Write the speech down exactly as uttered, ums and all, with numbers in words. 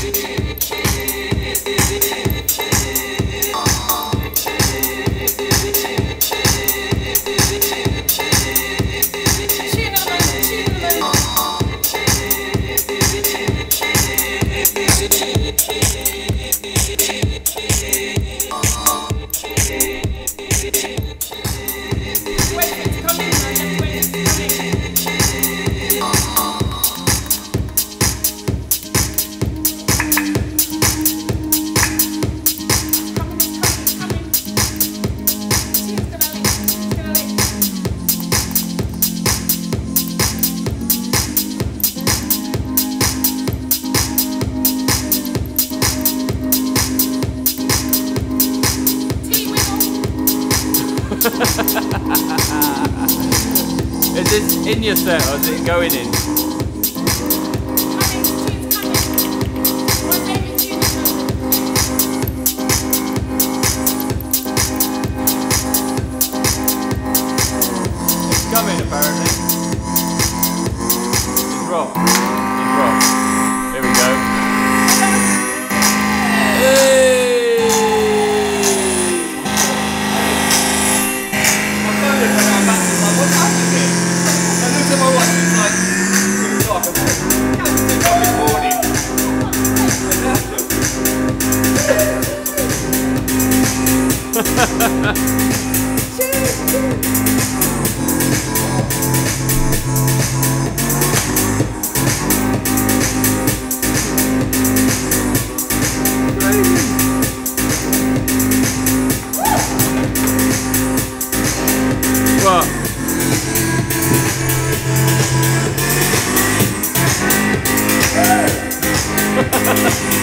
Is this in your set or is it going in? It's coming apparently. It's rock. It's rock. Here we go. Hey! What?